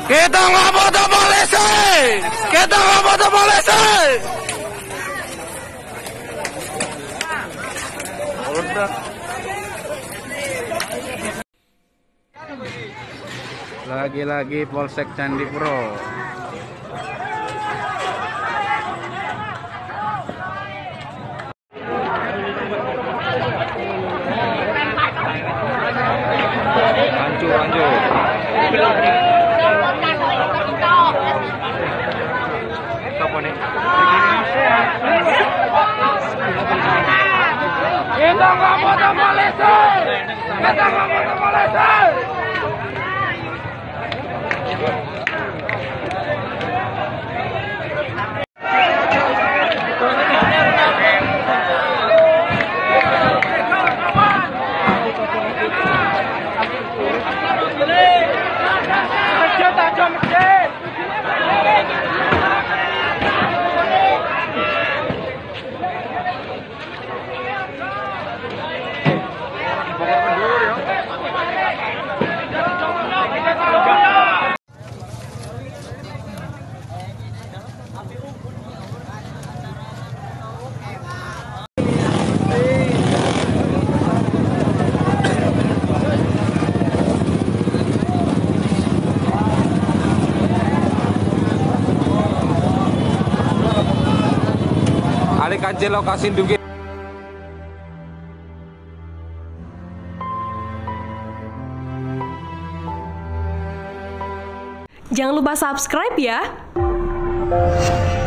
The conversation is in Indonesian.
Kita nggak butuh polisi. Kita nggak butuh polisi. Lagi-lagi Polsek Candipuro. Lanjut. Kita nggak butuh polisi. Kita nggak butuh polisi. Alih kancil lokasi dugi. Jangan lupa subscribe ya.